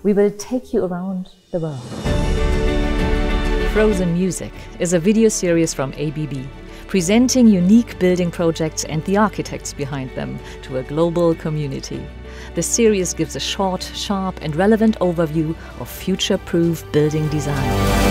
We will take you around the world. Frozen Music is a video series from ABB, presenting unique building projects and the architects behind them to a global community. The series gives a short, sharp and relevant overview of future-proof building design.